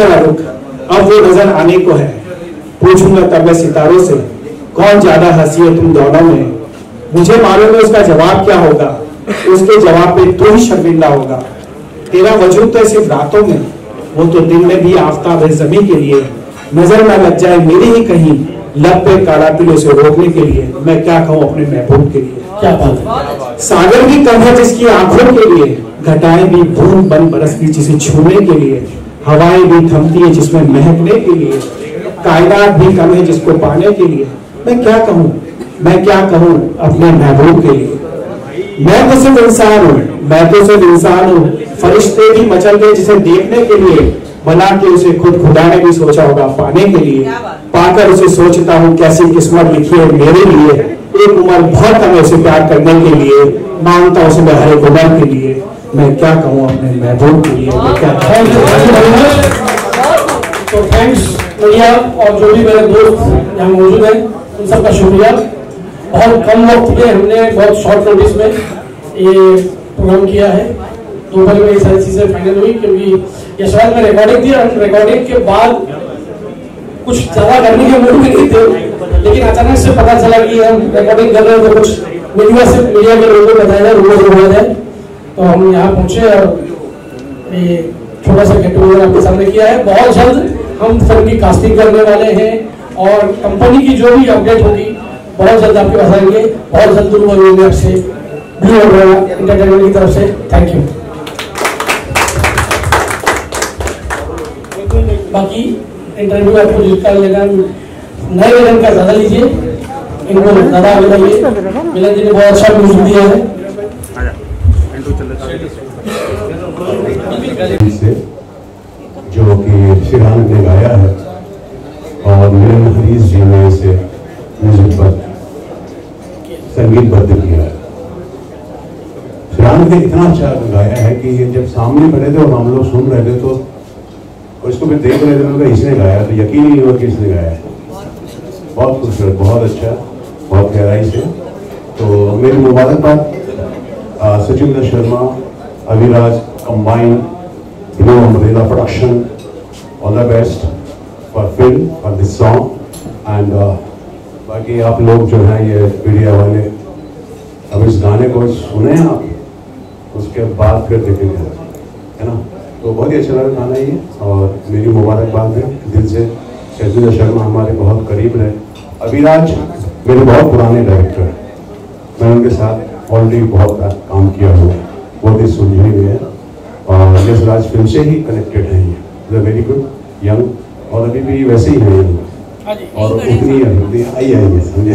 जरा रुक, अब वो नजर आने को है। पूछूंगा तब मैं सितारों से, कौन ज्यादा हंसी है तुम दोनों में। मुझे मालूम है उसका जवाब क्या होगा, उसके जवाब पे तू ही शर्मिंदा होगा। तेरा वजूद तो सिर्फ रातों में, वो तो दिन में भी आफताब है ज़मीं के लिए। नजर न लग जाए मेरी ही कहीं, लब पे काला तिल उसे रोकने के लिए। मैं क्या कहूँ अपने महबूब के लिए। क्या बात है। सागर भी कम है जिसकी आंखों के लिए, घटाएं भी बूंद बन बरसती जिसे छूने के लिए। हवाएं भी थमती है जिसमें महकने के लिए, कायनात भी कम है जिसको पाने के लिए। मैं क्या कहूँ अपने महबूब के लिए। मैं तो सिर्फ इंसान हूँ, फरिश्ते भी मचल गए जिसे देखने के लिए। बना के उसे खुदा ने भी सोचा होगा पाने के लिए। पाकर उसे सोचता हूँ कैसी किस्मत लिखी है मेरे लिए। एक उम्र बहुत कम है उसे प्यार करने के लिए, मांगता उसे मैं हर एक उम्र के लिए। मैं क्या कहूँ अपने महबूब के लिए। मैं क्या तो थैंक्स भैया, और जो भी मेरे दोस्त यहाँ मौजूद हैं उन सबका शुक्रिया। बहुत कम वक्त में हमने बहुत शॉर्ट नोटिस में ये प्रोग्राम किया है। दोपहर में ये सारी चीजें फाइनल हुई क्योंकि यशवंत में रिकॉर्डिंग थी। और रिकॉर्डिंग के बाद कुछ ज्यादा करने के मूड में नहीं थे, लेकिन अचानक से पता चला कि हम रिकॉर्डिंग कर रहे हैं तो कुछ मीडिया के लोगों को बताया जाए। तो हम यहाँ पहुंचे और ये छोटा सा गेट टुगेदर आपके सामने किया है। बहुत जल्द हम फिल्म की कास्टिंग करने वाले हैं और कंपनी की जो भी अपडेट होगी बहुत जल्द आपके पास आएंगे। बहुत जल्द दूर आपसे ब्लू एंटरटेनमेंट की तरफ से थैंक यू। बाकी इंटरव्यू आपको जिसका लेना नए विलन का ज्यादा लीजिए, इनको ज्यादा आगे बढ़िए। विलन जी ने बहुत अच्छा म्यूजिक दिया है। जो कि शिरान ने गाया है और मिलन हरीश जी ने इसे म्यूजिक पर संगीतबद्ध किया है। शिरान ने इतना अच्छा गाया है कि जब सामने खड़े थे और हम लोग सुन रहे थे तो और इसको फिर देख रहे थे, उनका इसने गाया तो यकीन ही नहीं हुआ कि इसने गाया है। बहुत खूबसूरत, बहुत अच्छा, बहुत गहराई से। तो मेरी मुबारकबाद Sachindra Sharma, Abhiraj combine, blue umbrella production, all the best for film, for this song. And बाकी आप लोग जो हैं ये मीडिया वाले, अब इस गाने को सुने आप, उसके बाद फिर देखेंगे, है ना। तो बहुत ही अच्छा लगा गाना ये, और मेरी मुबारकबाद है दिल से। सचिंद्र शर्मा हमारे बहुत करीब रहे। अभिराज मेरे बहुत पुराने डायरेक्टर हैं, मैं उनके साथ ऑलरेडी बहुत काम किया हुआ है, बहुत ही सुलझे हुए हैं और यशराज फिल्म से ही कनेक्टेड है। ये वेरी गुड यंग, और अभी भी वैसे ही है और उतनी आई समझे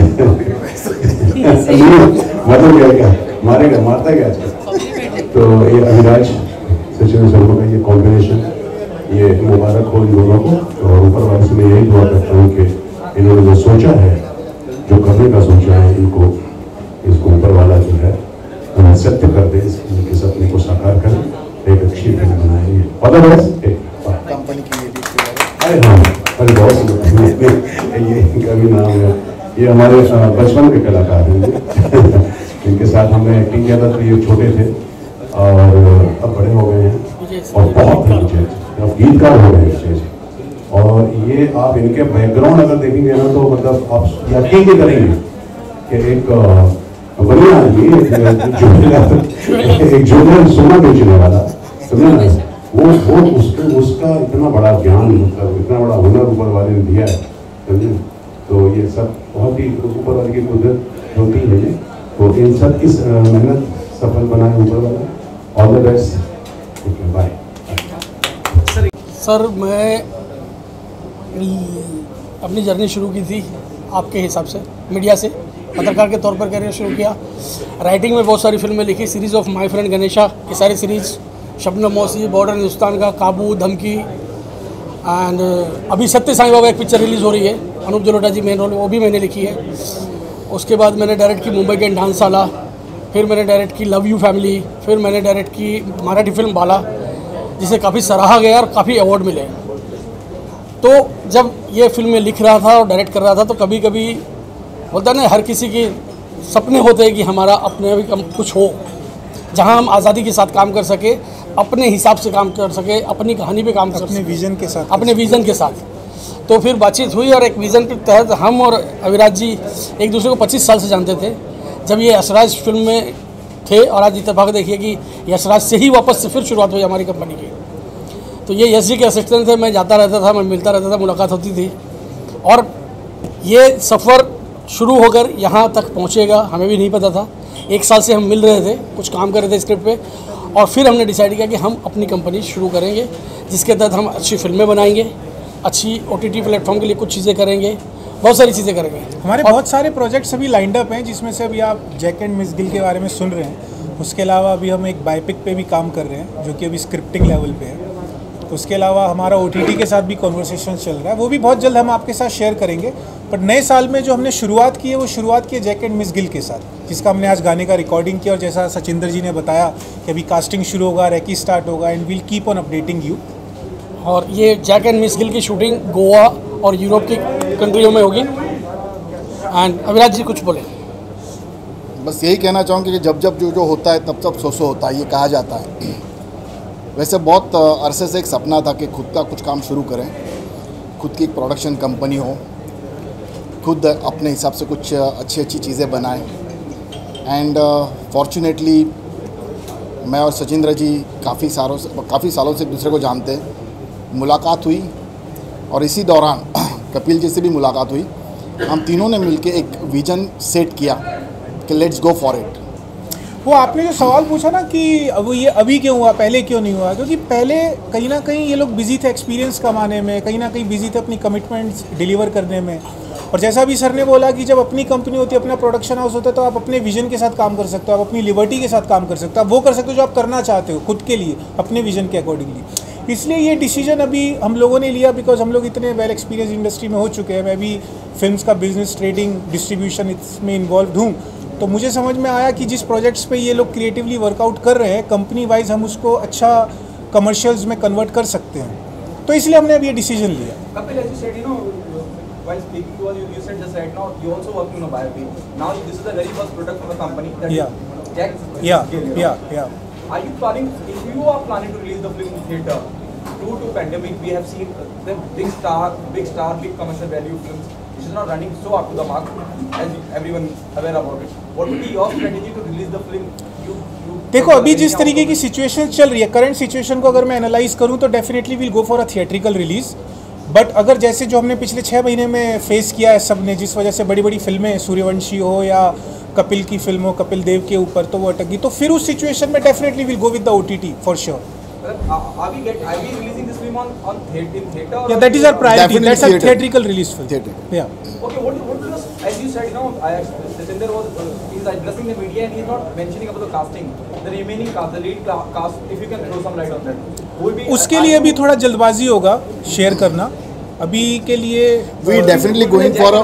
मतलब क्या मारेगा, मारता क्या आजकल। तो ये अभिराज सचिन शर्मा का ये कॉम्बिनेशन, ये मुबारक हो इन दोनों को। और ऊपर वाले से मैं यही दुआ करता हूँ कि इन्होंने जो सोचा है, जो करने का सोचा है, इसको ऊपर वाला जो है सत्य कर दे, इनके सपने को साकार करें, एक अच्छी फिल्म बनाएंगे। और अरे बहुत ये इनका भी नाम है, ये हमारे बचपन के कलाकार हैं इनके साथ हमने एक्टिंग किया था तो ये छोटे थे और अब बड़े हो गए हैं और बहुत अच्छे अब गीतकार हो गए हैं। और ये आप इनके बैकग्राउंड अगर देखेंगे ना तो मतलब आप यकीन नहीं करेंगे कि एक बढ़िया आदमी एक जोधर सोना बेचने वाला, समझे ना, वो उसका इतना बड़ा ज्ञान, मतलब इतना बड़ा हुनर ऊपर वाले ने दिया है, समझे। तो ये सब बहुत ही ऊपर वाले की कुदरत होती है। तो इन सब की मेहनत सफल बनाए ऊपर वाला। All the best, bye. Sir मैं अपनी जर्नी शुरू की थी आपके हिसाब से मीडिया से, पत्रकार के तौर पर करियर शुरू किया। राइटिंग में बहुत सारी फिल्में लिखी, series of my friend Ganesha, ये सारी सीरीज़, शबनम मौसी, बॉर्डर हिंदुस्तान का, काबू, धमकी, एंड अभी सत्य साईं बाबा एक पिक्चर रिलीज़ हो रही है, अनूप जलोटा जी मेन रोल, वो भी मैंने लिखी है। उसके बाद मैंने डायरेक्ट की मुंबई के डांसशाला, फिर मैंने डायरेक्ट की लव यू फैमिली, फिर मैंने डायरेक्ट की मराठी फिल्म बाला, जिसे काफ़ी सराहा गया और काफ़ी अवार्ड मिले। तो जब ये फिल्में लिख रहा था और डायरेक्ट कर रहा था तो कभी कभी होता है ना, हर किसी के सपने होते हैं कि हमारा अपने भी कुछ हो, जहां हम आज़ादी के साथ काम कर सके, अपने हिसाब से काम कर सके, अपनी कहानी पे काम कर सके, अपने विजन के साथ, अपने विज़न के साथ। तो फिर बातचीत हुई और एक विज़न के तहत हम और अविराज जी एक दूसरे को 25 साल से जानते थे। जब ये यशराज फिल्म में थे और आज इत्तेफाक देखिए कि यशराज से ही वापस से फिर शुरुआत हुई हमारी कंपनी की। तो ये यश जी के असिस्टेंट थे, मैं जाता रहता था, मैं मिलता रहता था, मुलाकात होती थी। और ये सफ़र शुरू होकर यहाँ तक पहुँचेगा हमें भी नहीं पता था। 1 साल से हम मिल रहे थे, कुछ काम कर रहे थे स्क्रिप्ट पे, और फिर हमने डिसाइड किया कि हम अपनी कंपनी शुरू करेंगे, जिसके तहत हम अच्छी फिल्में बनाएंगे, अच्छी OTT प्लेटफॉर्म के लिए कुछ चीज़ें करेंगे, बहुत सारी चीज़ें करेंगे। हमारे बहुत सारे प्रोजेक्ट्स अभी लाइंड अप हैं, जिसमें से अभी आप जैक एंड मिस गिल के बारे में सुन रहे हैं। उसके अलावा अभी हम एक बायोपिक पे भी काम कर रहे हैं, जो कि अभी स्क्रिप्टिंग लेवल पे है। उसके अलावा हमारा OTT के साथ भी कॉन्वर्सेशन चल रहा है, वो भी बहुत जल्द हम आपके साथ शेयर करेंगे। पर नए साल में जो हमने शुरुआत की है, वो शुरुआत की है जैक एंड मिस गिल के साथ, जिसका हमने आज गाने का रिकॉर्डिंग किया। और जैसा सचिंदर जी ने बताया कि अभी कास्टिंग शुरू होगा, रैकी स्टार्ट होगा, and will keep on updating you. और ये जैक एंड मिस गिल की शूटिंग गोवा और यूरोप की कंट्रियों में होगी। एंड अविराज जी कुछ बोले। बस यही कहना चाहूँगी कि जब जब जो होता है तब तब सो होता है, ये कहा जाता है। वैसे बहुत अरसे से एक सपना था कि खुद का कुछ काम शुरू करें, खुद की एक प्रोडक्शन कंपनी हो, खुद अपने हिसाब से कुछ अच्छी चीज़ें बनाएं। एंड फॉर्चुनेटली मैं और सचिंद्र जी काफ़ी सालों से एक दूसरे को जानते हैं। मुलाकात हुई और इसी दौरान कपिल जी से भी मुलाकात हुई। हम तीनों ने मिलकर एक विजन सेट किया कि लेट्स गो फॉर इट। वो आपने जो सवाल पूछा ना कि अब ये अभी क्यों हुआ, पहले क्यों नहीं हुआ, क्योंकि पहले कहीं ना कहीं ये लोग बिजी थे एक्सपीरियंस कमाने में, कहीं ना कहीं बिजी थे अपनी कमिटमेंट्स डिलीवर करने में। और जैसा भी सर ने बोला कि जब अपनी कंपनी होती है, अपना प्रोडक्शन हाउस होता है, तो आप अपने विजन के साथ काम कर सकते हो, आप अपनी लिबर्टी के साथ काम कर सकते हो, आप वो कर सकते हो जो आप करना चाहते हो खुद के लिए, अपने विजन के अकॉर्डिंगली। इसलिए ये डिसीजन अभी हम लोगों ने लिया, बिकॉज हम लोग इतने वेल एक्सपीरियंस इंडस्ट्री में हो चुके हैं। मैं भी फिल्म्स का बिजनेस, ट्रेडिंग, डिस्ट्रीब्यूशन इसमें इन्वॉल्व हूँ। तो मुझे समझ में आया कि जिस प्रोजेक्ट्स पे ये लोग क्रिएटिवली वर्कआउट कर रहे हैं, कंपनी वाइज हम उसको अच्छा कमर्शियल्स में कन्वर्ट कर सकते हैं। तो इसलिए हमने अब ये डिसीजन लिया। Kapil, as you said, while speaking to us, you said just right now you also working on a biopic. Now this is the very first product of the company. That Yeah. is Jack. Yeah. Are you planning? If you are planning to release the film in theater, due to pandemic, we have seen the big commercial value films which is not running so up to the mark, as everyone aware about it. What would be your strategy to release the film? देखो, अभी जिस तरीके की situation चल रही है, current situation को अगर मैं एनालाइज करूं तो definitely will go for a theatrical release. But अगर जैसे जो हमने पिछले 6 महीने में फेस किया है सब ने, जिस वजह से बड़ी बड़ी फिल्में, सूर्यवंशी हो या कपिल की फिल्म हो, कपिल देव के ऊपर, तो वो अटक गई, तो फिर उस सिचुएशन में definitely will go with the OTT for sure. Are we releasing this film on theater? Yeah, that is our priority. That's a theatrical release film. Theater. Yeah. Okay, what was, as you said, Satinder was he's addressing the media and he's not mentioning about the casting, the remaining cast, the lead cast. If you can throw some light on that. उसके लिए अभी थोड़ा जल्दबाजी होगा share करना। अभी के लिए we definitely going for a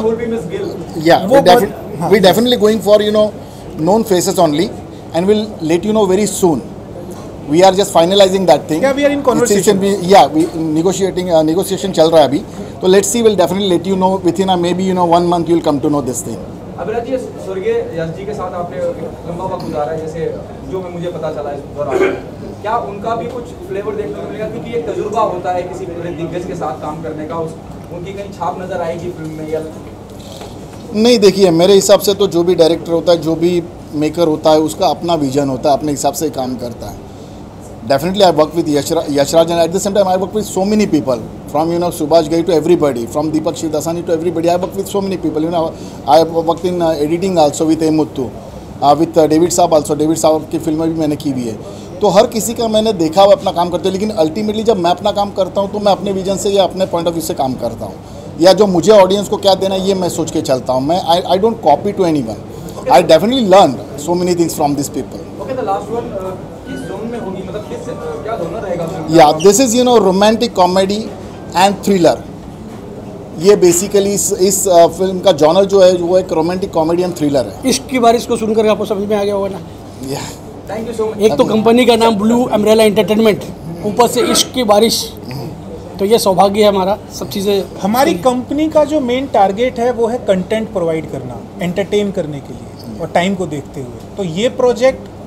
we definitely going for known faces only, and we'll let you know very soon. We are just finalizing that thing. Yeah, we are in conversation. We negotiation चल रहा है अभी. तो let's see, we'll definitely let you know within maybe 1 month you'll come to know this thing. Abhiraj जी, स्वर्गीय यश जी के साथ आपने लंबा वक्त गुजारा है, जैसे जो मुझे पता चला इस दौरान, क्या उनका भी कुछ फ्लेवर देखने को मिलेगा? क्योंकि एक तजुर्बा होता है किसी बड़े दिग्गज के साथ काम करने का, उनकी कहीं छाप नजर आएगी फिल्म में या नहीं? देखिए, मेरे हिसाब से तो जो भी डायरेक्टर होता है, जो भी मेकर होता है, उसका अपना विजन होता है, अपने हिसाब से काम करता है। Definitely, I work with Yashraj, and at the same time, I work with so many people, from Subhash Ghai to everybody, from Deepak Shivdasani to everybody. I work with so many people. I worked in editing also with Muthu, with David Saab also. David Saab की फिल्में भी मैंने की हुई है। तो हर किसी का मैंने देखा हुआ अपना काम करते हैं, लेकिन अल्टीमेटली जब मैं अपना काम करता हूँ तो मैं अपने विजन से या अपने पॉइंट ऑफ व्यू से काम करता हूँ, या जो मुझे ऑडियंस को क्या देना है ये मैं सोच के चलता हूँ। मैं I don't copy to anyone. I definitely learn so many things from this people. Okay, the last one किस जोन में होगी, मतलब किस क्या जोनर रहेगा? या this is romantic comedy and thriller. ये बेसिकली इस फिल्म का जॉनर जो है वो एक रोमांटिक कॉमेडी एंड थ्रिलर है। इश्क की बारिश को सुनकर आपको समझ में आ गया होगा ना? Thank you so much. एक तो कंपनी का नाम ब्लू अम्ब्रेला एंटरटेनमेंट, ऊपर से इश्क की बारिश, तो ये सौभाग्य है हमारा। सब चीज़ें हमारी कंपनी का जो मेन टारगेट है वो है कंटेंट प्रोवाइड करना, एंटरटेन करने के लिए और टाइम को देखते हुए। तो ये प्रोजेक्ट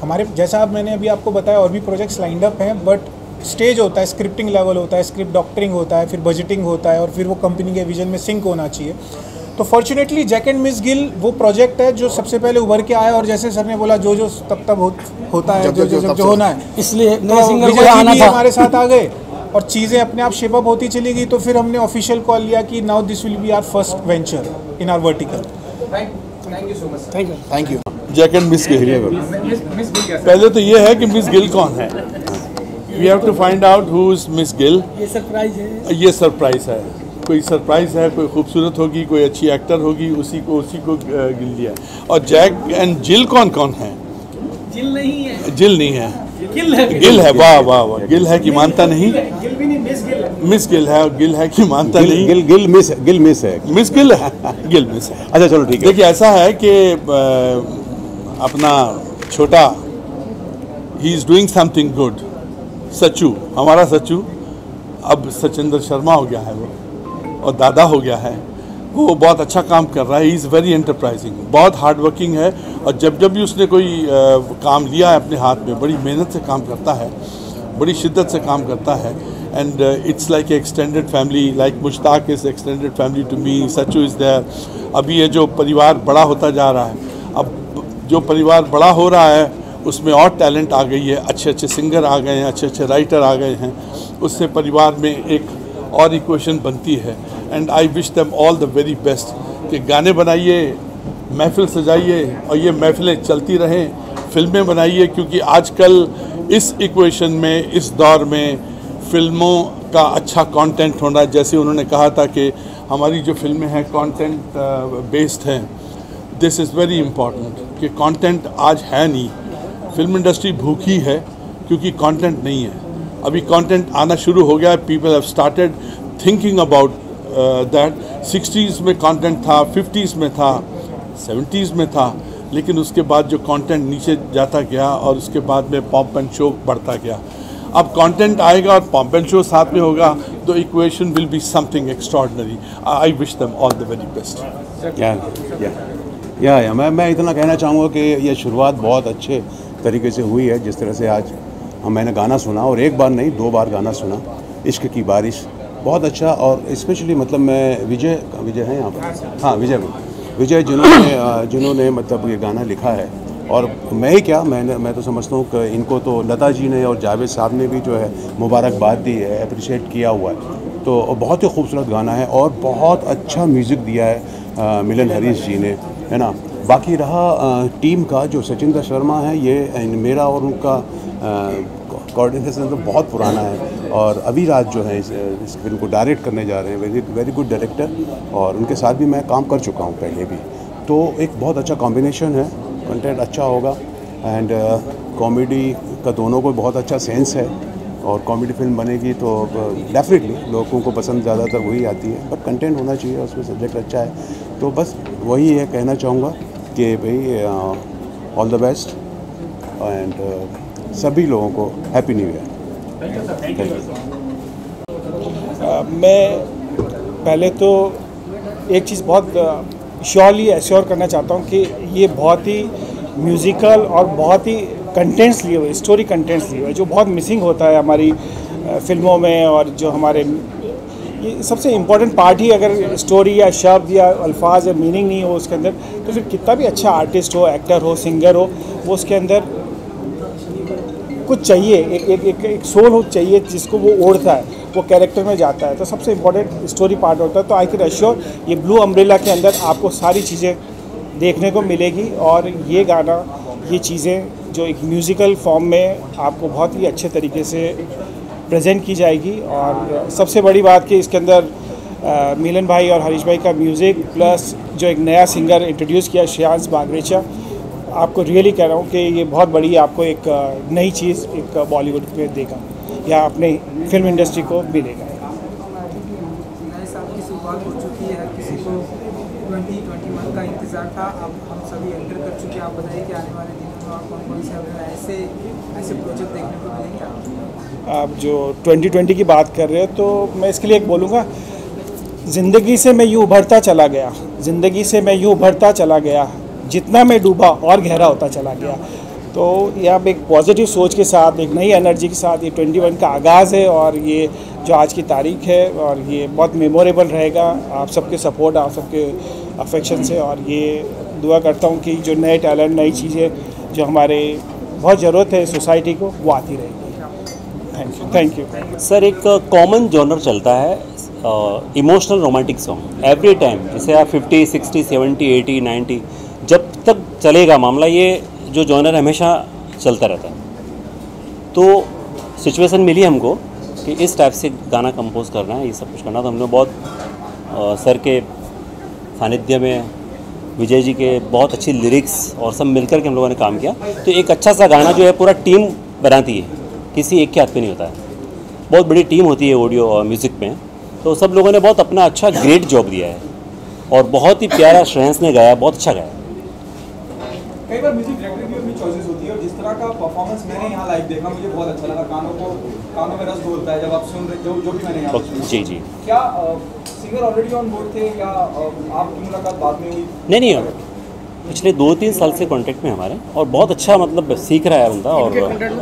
हमारे जैसा अब मैंने अभी आपको बताया और भी प्रोजेक्ट्स लाइंड अप हैं, बट स्टेज होता है, स्क्रिप्टिंग लेवल होता है, स्क्रिप्ट डॉक्टरिंग होता है, फिर बजटिंग होता है और फिर वो कंपनी के विजन में सिंक होना चाहिए। तो fortunately Jack and Miss Gill वो प्रोजेक्ट है जो सबसे पहले उभर के आया, और जैसे सर ने बोला जो तब होता है, जो होना है, इसलिए तो विजय जी भी हमारे साथ आ गए और चीज़ें अपने आप शेप अप होती चली गई। तो फिर हमने ऑफिशियल कॉल लिया कि now this will be our first venture in our vertical. Thank you so much. Thank you. Jack and Miss Gill. Miss Gill कैसे? पहले तो ये है कि मिस गिल कौन है। We have to find out who is Miss Gill. ये सरप्राइज है। ये सरप्राइज है, कोई सरप्राइज है, कोई खूबसूरत होगी, कोई अच्छी एक्टर होगी, उसी को गिल दिया। और जैक एंड जिल कौन है? जिल नहीं है। जिल नहीं है, गिल है। वाह वाह वाह, गिल है कि मानता नहीं। गिल भी नहीं, मिस गिल है। मिस गिल है और गिल है कि मानता नहीं। गिल मिस है। मिस गिल है, गिल मिस है। अच्छा चलो ठीक है। देखिए ऐसा है कि अपना छोटा ही is doing something good. Sachchu, हमारा सच्चू अब सचिंदर शर्मा हो गया है वो, और दादा हो गया है वो, बहुत अच्छा काम कर रहा है। ही इज़ वेरी एंटरप्राइजिंग, बहुत हार्ड वर्किंग है, और जब भी उसने कोई काम लिया है अपने हाथ में, बड़ी मेहनत से काम करता है, बड़ी शिद्दत से काम करता है। And it's like extended family, like Mushtaq is extended family to me, Sachchu is there. अभी ये जो परिवार बड़ा होता जा रहा है, अब जो परिवार बड़ा हो रहा है उसमें और टैलेंट आ गई है, अच्छे सिंगर आ गए हैं, अच्छे राइटर आ गए हैं, उससे परिवार में एक और इक्वेशन बनती है। And I wish them all the very best कि गाने बनाइए, महफिल सजाइए, और ये महफिलें चलती रहें, फिल्में बनाइए, क्योंकि आजकल इस इक्वेशन में, इस दौर में फिल्मों का अच्छा कंटेंट होना, जैसे उन्होंने कहा था कि हमारी जो फिल्में हैं कंटेंट बेस्ड हैं, दिस इज़ वेरी इम्पॉर्टेंट कि कंटेंट आज है नहीं। फिल्म इंडस्ट्री भूखी है क्योंकि कंटेंट नहीं है। अभी कंटेंट आना शुरू हो गया है, people have started thinking about that. 60s में कंटेंट था, 50s में था, 70s में था, लेकिन उसके बाद जो कंटेंट नीचे जाता गया और उसके बाद में पॉप एंड शो बढ़ता गया। अब कंटेंट आएगा और पॉप एंड शो साथ में होगा, तो equation will be something extraordinary. I wish them all the very best. मैं इतना कहना चाहूँगा कि ये शुरुआत बहुत अच्छे तरीके से हुई है। जिस तरह से आज मैंने गाना सुना, और एक बार नहीं 2 बार गाना सुना, इश्क की बारिश, बहुत अच्छा। और स्पेशली मतलब मैं विजय हैं यहाँ पर, हाँ विजय जिन्होंने मतलब ये गाना लिखा है, और मैं ही क्या, मैं तो समझता हूँ कि इनको तो लता जी ने और जावेद साहब ने भी जो है मुबारकबाद दी है, अप्रिशिएट किया हुआ है। तो बहुत ही खूबसूरत गाना है और बहुत अच्छा म्यूज़िक दिया है मिलन हरीश जी ने, है ना। बाकी रहा टीम का, जो सचिंदर शर्मा है, ये मेरा और उनका कोऑर्डिनेशन तो बहुत पुराना है, और अभी रात जो है इस फिल्म को डायरेक्ट करने जा रहे हैं, वेरी गुड डायरेक्टर, और उनके साथ भी मैं काम कर चुका हूँ पहले भी। तो एक बहुत अच्छा कॉम्बिनेशन है, कंटेंट अच्छा होगा, एंड कॉमेडी का दोनों को बहुत अच्छा सेंस है, और कॉमेडी फिल्म बनेगी तो डेफिनेटली लोगों को पसंद ज़्यादातर वही आती है, बट कंटेंट होना चाहिए, उसमें सब्जेक्ट अच्छा है। तो बस वही है कहना चाहूँगा कि भाई ऑल द बेस्ट, एंड सभी लोगों को हैप्पी न्यू ईयर। मैं पहले तो एक चीज़ बहुत श्योरली एश्योर करना चाहता हूँ कि ये बहुत ही म्यूज़िकल और बहुत ही कंटेंट्स लिए हुए, स्टोरी कंटेंट्स लिए हुए, जो बहुत मिसिंग होता है हमारी फिल्मों में, और जो हमारे ये सबसे इम्पोर्टेंट पार्ट ही, अगर स्टोरी या शब्द या अल्फाज या मीनिंग नहीं हो उसके अंदर, तो फिर कितना भी अच्छा आर्टिस्ट हो, एक्टर हो, सिंगर हो, वो उसके अंदर कुछ चाहिए, एक सोल हो चाहिए जिसको वो ओढ़ता है, वो कैरेक्टर में जाता है। तो सबसे इम्पोर्टेंट स्टोरी पार्ट होता है। तो आई कैन एश्योर ये ब्लू अम्ब्रेला के अंदर आपको सारी चीज़ें देखने को मिलेगी, और ये गाना, ये चीज़ें जो एक म्यूज़िकल फॉर्म में आपको बहुत ही अच्छे तरीके से प्रेजेंट की जाएगी। और सबसे बड़ी बात कि इसके अंदर मिलन भाई और हरीश भाई का म्यूज़िक, प्लस जो एक नया सिंगर इंट्रोड्यूस किया श्रेयांश बागरेचा, आपको रियली कह रहा हूँ कि ये बहुत बड़ी आपको एक नई चीज़ एक बॉलीवुड में देगा, या अपने फिल्म इंडस्ट्री को भी देगा। नए साल की शुरुआत हो चुकी है, किसी को 2021 का इंतज़ार था, अब हम सभी एंटर कर चुके हैं। आप बताइए कि आने वाले दिनों में कौन कौन से ऐसे प्रोजेक्ट देखने को मिलेंगे? आप जो 2020 की बात कर रहे हो, तो मैं इसके लिए एक बोलूँगा, ज़िंदगी से मैं यूँ उभरता चला गया, ज़िंदगी से मैं यूँ उभरता चला गया, जितना मैं डूबा और गहरा होता चला गया। तो ये अब एक पॉजिटिव सोच के साथ, एक नई एनर्जी के साथ ये 21 का आगाज़ है और ये जो आज की तारीख है और ये बहुत मेमोरेबल रहेगा आप सबके सपोर्ट, आप सबके अफेक्शन से। और ये दुआ करता हूँ कि जो नए टैलेंट, नई चीज़ें जो हमारे बहुत ज़रूरत है सोसाइटी को, वो आती रहेगी। Thank you. सर, एक कॉमन जॉनर चलता है emotional romantic song every time, जैसे आप 50, 60, 70, 80, 90 जब तक चलेगा मामला, ये जो जॉनर हमेशा चलता रहता है। तो सिचुएशन मिली हमको कि इस टाइप से गाना कंपोज करना है, ये सब कुछ करना। तो हमने बहुत सर के सानिध्य में, विजय जी के बहुत अच्छी लिरिक्स और सब मिलकर के हम लोगों ने काम किया। तो एक अच्छा सा गाना जो है पूरा टीम बनाती है, किसी एक के हाथ पे नहीं होता है, बहुत बड़ी टीम होती है ऑडियो और म्यूज़िक में। तो सब लोगों ने बहुत अपना अच्छा ग्रेट जॉब दिया है और बहुत ही प्यारा श्रेयस ने गाया, बहुत अच्छा गाया। कई बार म्यूजिक डायरेक्टर की अपनी चॉइसेस होती है और जिस तरह का परफॉर्मेंस मैंने यहाँ लाइव देखा मुझे बहुत अच्छा लगा। कानों में रस घोलता है जब आप सुन रहे, जो भी मैंने यहाँ सुना। जी जी। क्या सिंगर ऑलरेडी ऑन बोर्ड थे या आपकी मुलाकात बाद में हुई? नहीं, पिछले 2-3 साल से कांटेक्ट में हमारे, और बहुत अच्छा मतलब सीख रहा है बंदा। और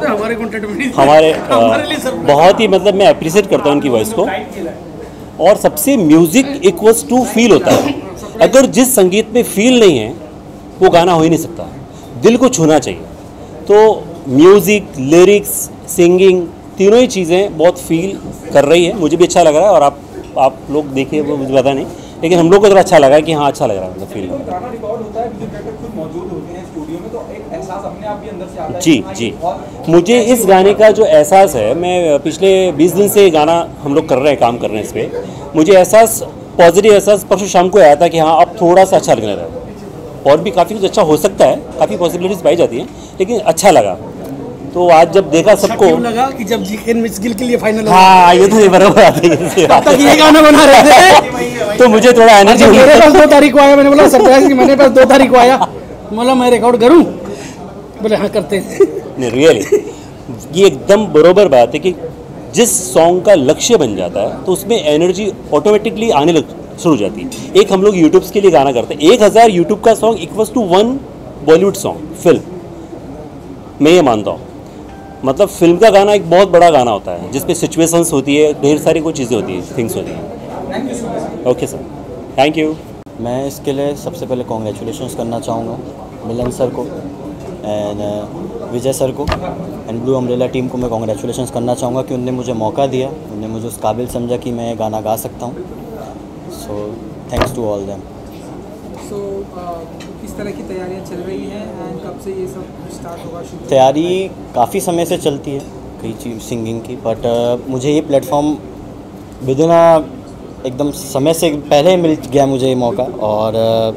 हमारे बहुत ही मतलब मैं अप्रिशिएट करता हूँ उनकी वॉइस को। और सबसे म्यूज़िक इक्वल्स टू फील होता है। अगर जिस संगीत में फील नहीं है वो गाना हो ही नहीं सकता, दिल को छूना चाहिए। तो म्यूज़िक, लिरिक्स, सिंगिंग, तीनों ही चीज़ें बहुत फील कर रही है। मुझे भी अच्छा लग रहा है और आप लोग देखिए, वो मुझे पता नहीं, लेकिन हम लोग को थोड़ा अच्छा लगा कि हाँ अच्छा लग रहा है, मतलब फील। गाना रिकॉर्ड होता है, म्यूजिक डायरेक्टर खुद मौजूद होते हैं स्टूडियो में, तो एक एहसास अपने आप भी अंदर से आता है। जी जी। मुझे इस गाने का जो एहसास है, मैं पिछले 20 दिन से गाना हम लोग कर रहे हैं, काम कर रहे हैं इस पर। मुझे एहसास, पॉजिटिव एहसास परसों शाम को आया था कि हाँ अब थोड़ा सा अच्छा लगने लगा। और भी काफ़ी कुछ अच्छा हो सकता है, काफ़ी पॉसिबिलिटीज़ पाई जाती हैं, लेकिन अच्छा लगा। तो आज जब देखा सबको लगा कि जब जीकेन मिचगिल के लिए फाइनल, हाँ ये तो बराबर आते हैं, ये गाना बना रहे थे तो मुझे थोड़ा एनर्जी। मेरे पास 2 तारीख को आया, मैंने बोला सरप्राइज कि मेरे पास 2 तारीख को आया, बोला मैं रिकॉर्ड करूं, बोले हाँ करते हैं। नहीं रियली ये एकदम बरोबर बात है कि जिस सॉन्ग का लक्ष्य बन जाता है तो उसमें एनर्जी ऑटोमेटिकली आने लग शुरू हो जाती है। एक हम लोग यूट्यूब के लिए गाना करते हैं, 1000 यूट्यूब का song equals to 1 Bollywood song film, मैं ये मानता हूँ। मतलब फिल्म का गाना एक बहुत बड़ा गाना होता है जिसपे सिचुएशंस होती है, ढेर सारी कुछ चीज़ें होती है, थिंग्स होती हैं। Okay sir, thank you. मैं इसके लिए सबसे पहले कॉन्ग्रेचुलेशंस करना चाहूँगा मिलन सर को एंड विजय सर को एंड ब्लू अम्ब्रेला टीम को। मैं कॉन्ग्रेचुलेशंस करना चाहूँगा कि उनने मुझे मौका दिया, उनने मुझे उस काबिल समझा कि मैं गाना गा सकता हूँ। So thanks to all them. So किस तरह की तैयारियां चल रही हैं एंड कब से ये सब स्टार्ट होगा? तैयारी काफ़ी समय से चलती है कई चीज़ सिंगिंग की, बट मुझे ये प्लेटफॉर्म विदिन एकदम समय से पहले मिल गया मुझे ये मौका, और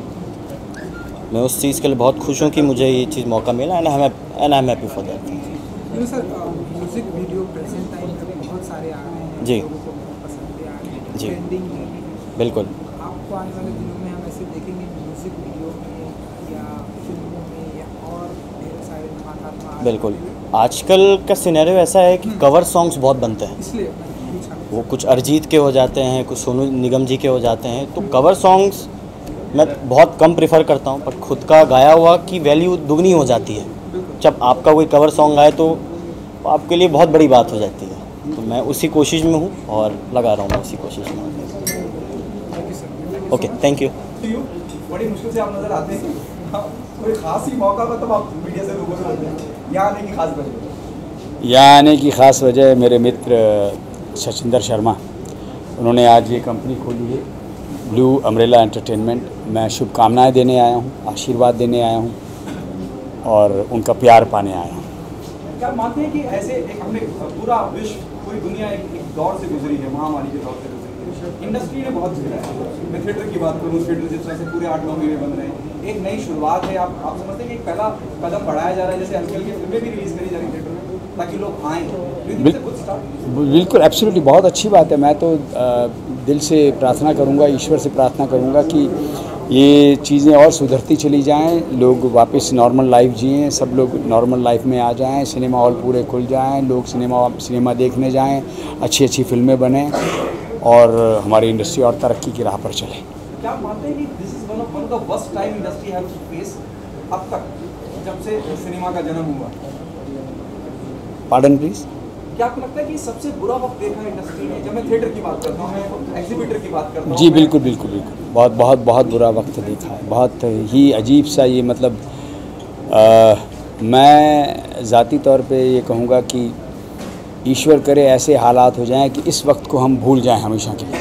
मैं उस चीज़ के लिए बहुत खुश हूँ कि मुझे ये चीज़ मौका मिला and I am happy for that. Sir music video present time पे बहुत सारे आ रहे हैं, जी लोगों को पसंद भी आ रहे हैं, जी ट्रेंडिंग में बिल्कुल। आपको आने वाले दिनों में हम ऐसे देखेंगे म्यूजिक वीडियो में या फिल्मों में या और ढेर सारे धमाका? बिल्कुल, आजकल का सिनेरियो ऐसा है कि कवर सॉन्ग्स बहुत बनते हैं, इसलिए वो कुछ अरिजीत के हो जाते हैं, कुछ सोनू निगम जी के हो जाते हैं। तो कवर सॉन्ग्स मैं बहुत कम प्रेफर करता हूँ, पर खुद का गाया हुआ की वैल्यू दुगनी हो जाती है। जब आपका कोई कवर सॉन्ग आए तो आपके लिए बहुत बड़ी बात हो जाती है। तो मैं उसी कोशिश में हूँ और लगा रहा हूँ मैं उसी कोशिश में। Okay, thank you. बड़ी मुश्किल से आप नजर आते हैं, कोई खास ही मौका मतलब आप मीडिया से रूबरू होते हैं, यहाँ आने की खास वजह? यहाँ आने की खास वजह मेरे मित्र सचिंदर शर्मा, उन्होंने आज ये कंपनी खोली है ब्लू अम्ब्रेला एंटरटेनमेंट। मैं शुभकामनाएं देने आया हूँ, आशीर्वाद देने आया हूँ और उनका प्यार पाने आया हूँ। क्या मानते हैं कि ऐसे एक हमने पूरा विश्व, पूरी दुनिया एक दौर से गुजरी है, महामारी के दौर से गुजरी है, इंडस्ट्री ने बहुत झेला है। मैं थिएटर की बात करूँ, थिएटर जिस तरह से पूरे 8-9 महीने बन रहे हैं, एक नई शुरुआत है। आप समझते हैं कि एक पहला कदम बढ़ाया जा रहा है, जैसे हल्की हल्की फिल्में भी रिलीज़ करी जा रही थिएटर में ताकि लोग आएँ? बिल्कुल, एब्सोल्युटली, बहुत अच्छी बात है। मैं तो दिल से प्रार्थना करूंगा, ईश्वर से प्रार्थना करूंगा कि ये चीज़ें और सुधरती चली जाएं, लोग वापस नॉर्मल लाइफ जिएं, सब लोग नॉर्मल लाइफ में आ जाएं, सिनेमा हॉल पूरे खुल जाएं, लोग सिनेमा देखने जाएं, अच्छी अच्छी फिल्में बनें और हमारी इंडस्ट्री और तरक्की की राह पर चले। क्या मानते हैं कि this is one of the worst time industry have to face अब तक? जब से सिनेमा का जन्म हुआ? Pardon please. क्या आपको लगता है कि सबसे बुरा वक्त देखा है इंडस्ट्री में? जब मैं थिएटर की बात करता हूँ, मैं एग्जीबिटर की बात करता हूँ। जी बिल्कुल बिल्कुल बिल्कुल, बहुत बहुत बहुत बुरा वक्त देखा है, बहुत ही अजीब सा ये मतलब मैं ज़ाती तौर पे ये कहूँगा कि ईश्वर करे ऐसे हालात हो जाएं कि इस वक्त को हम भूल जाएं हमेशा के लिए।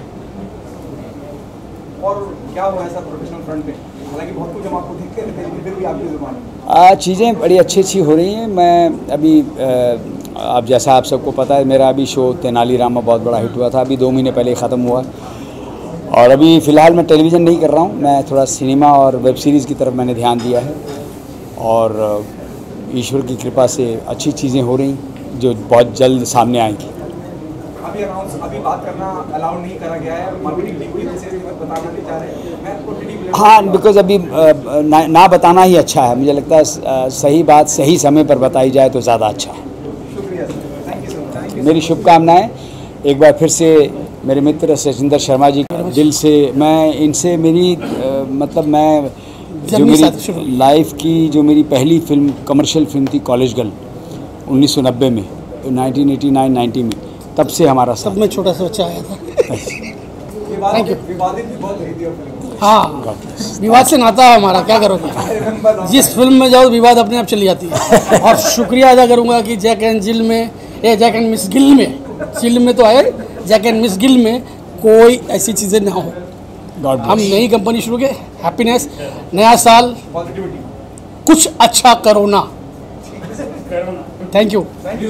और क्या हुआ ऐसा प्रोफेशनल फ्रंट पे? हालांकि बहुत कुछ हम आपको देखते रहते हैं, लेकिन फिर भी आपकी ज़ुबान चीज़ें बड़ी अच्छी हो रही हैं। मैं अभी अब जैसा आप सबको पता है, मेरा अभी शो तेनालीरामा बहुत बड़ा हिट हुआ था, अभी 2 महीने पहले ख़त्म हुआ। और अभी फ़िलहाल मैं टेलीविज़न नहीं कर रहा हूँ, मैं थोड़ा सिनेमा और वेब सीरीज़ की तरफ मैंने ध्यान दिया है। और ईश्वर की कृपा से अच्छी चीज़ें हो रही जो बहुत जल्द सामने आएंगी। अभी बात करना अलाउड नहीं करा गया है, मार्केटिंग टीम की वजह से बताना नहीं चाह रहे। मैं आपको हाँ, बिकॉज अभी ना बताना ही अच्छा है। मुझे लगता है सही बात सही समय पर बताई जाए तो ज़्यादा अच्छा है। शुक्रिया सर, थैंक यू सर। मेरी शुभकामनाएं एक बार फिर से मेरे मित्र सचिंदर शर्मा जी, दिल से मैं इनसे मेरी मतलब मैं जो मेरी लाइफ की जो मेरी पहली फिल्म कमर्शियल फिल्म थी कॉलेज गर्ल 1990 में, 1989-90 में, तब से हमारा सब में छोटा सा बच्चा आया था। Thank you. विवादित भी बहुत रही थी। हाँ, विवाद से नाता है हमारा, क्या करोगे? जिस फिल्म में जाओ विवाद अपने आप चली जाती है। और शुक्रिया अदा करूंगा कि जैक एंड जिल में, जैक एंड मिस गिल में, जिल में तो आए, जैक एंड मिस गिल में कोई ऐसी चीज़ें ना हो। हम नई कंपनी शुरू के, हैप्पीनेस, नया साल, कुछ अच्छा करो ना। Thank you.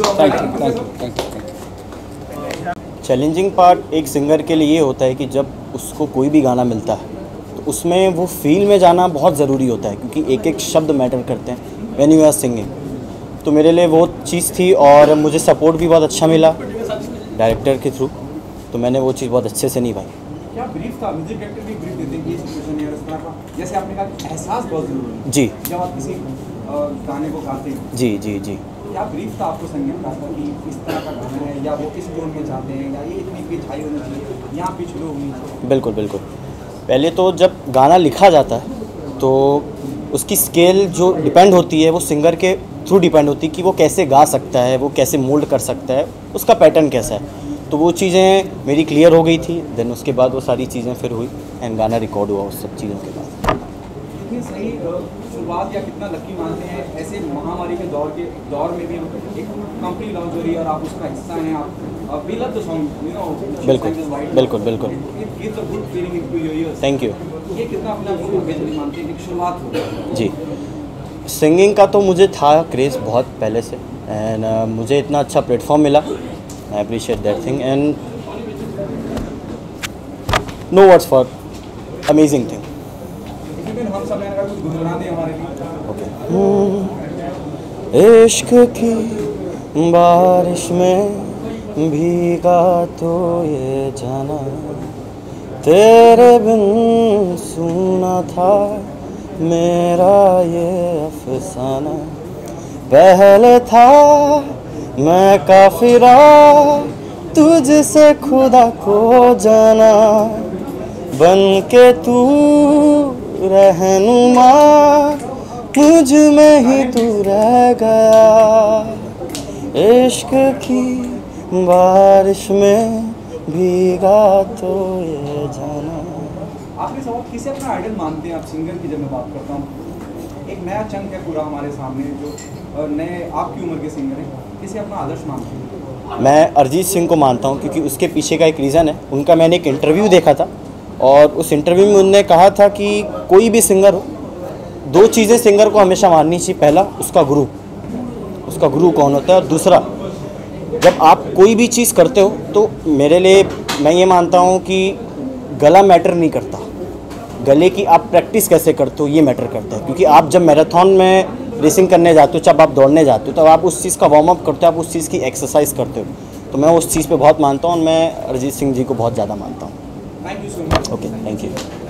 चैलेंजिंग पार्ट एक सिंगर के लिए ये होता है कि जब उसको कोई भी गाना मिलता है तो उसमें वो फील में जाना बहुत ज़रूरी होता है, क्योंकि एक एक शब्द मैटर करते हैं व्हेन यू आर सिंगिंग। तो मेरे लिए वो चीज़ थी और मुझे सपोर्ट भी बहुत अच्छा मिला डायरेक्टर के थ्रू, तो मैंने वो चीज़ बहुत अच्छे से निभाई। क्या ब्रीफ था? म्यूजिक डायरेक्टर भी ब्रीफ देते हैं कि ये सिचुएशन है, इस तरह का, जैसे आपने कहा एहसास बहुत ज़रूरी है जी जब आप किसी गाने को गाते हैं। जी जी जी। क्या ब्रीफ था आपको संगीत का कि इस तरह का गाना है, या वो इस टोन में चाहते हैं, या ये इतनी पिच हाई होनी चाहिए, यहाँ पिच लो होनी चाहिए? बिल्कुल बिल्कुल। पहले तो जब गाना लिखा जाता है तो उसकी स्केल जो डिपेंड होती है वो सिंगर के थ्रू डिपेंड होती है कि वो कैसे गा सकता है, वो कैसे मोल्ड कर सकता है, उसका पैटर्न कैसा है। तो वो चीज़ें मेरी क्लियर हो गई थी। देन उसके बाद वो सारी चीज़ें फिर हुई एंड गाना रिकॉर्ड हुआ उस सब चीज़ों के बाद। कितनी सही शुरुआत या कितना लकी मानते हैं ऐसे महामारी के दौर में भी एक कंपनी लॉन्च हो रही है और आप उसका हिस्सा हैं, आप we love the song, you know. बिल्कुल बिल्कुल बिल्कुल। It gives a good feeling into your ears. Thank you. ये कितना अपना भाग्यशाली मानते हैं कि शुरुआत हो? जी, सिंगिंग का तो मुझे था क्रेज़ बहुत पहले से एंड मुझे इतना अच्छा प्लेटफॉर्म मिला, I appreciate that thing and no words for amazing thing. हम सब ने कुछ गुनगुना दें हमारे लिए। ओके। इश्क की बारिश में भीगा तो ये जाना, तेरे बिन सुना था मेरा ये अफसाना। पहले था मैं काफिरा तुझसे खुदा को जाना, बन के तू रहनुमा मुझ में ही तू रह गया। इश्क की बारिश में भीगा तो ये जाना। आखिरी सवाल, किसे अपना आइडल मानते हैं आप? सिंगर की जब मैं बात करता हूँ, एक नया चंक है पूरा हमारे सामने जो नए आपकी उम्र के सिंगर हैं, किसे अपना आदर्श मानते हैं? मैं अरिजीत सिंह को मानता हूँ, क्योंकि उसके पीछे का एक रीज़न है। उनका मैंने एक इंटरव्यू देखा था और उस इंटरव्यू में उन्होंने कहा था कि कोई भी सिंगर हो, 2 चीज़ें सिंगर को हमेशा माननी चाहिए। पहला, उसका गुरु कौन होता है, और दूसरा, जब आप कोई भी चीज़ करते हो तो मेरे लिए मैं ये मानता हूँ कि गला मैटर नहीं करता, गले की आप प्रैक्टिस कैसे करते हो ये मैटर करता है। क्योंकि आप जब मैराथन में रेसिंग करने जाते हो, जब आप दौड़ने जाते हो, तब आप उस चीज़ का वार्म अप करते हो, आप उस चीज़ की एक्सरसाइज करते हो। तो मैं उस चीज़ पे बहुत मानता हूँ और मैं अरिजीत सिंह जी को बहुत ज़्यादा मानता हूँ। Thank you so much. Okay, thank you.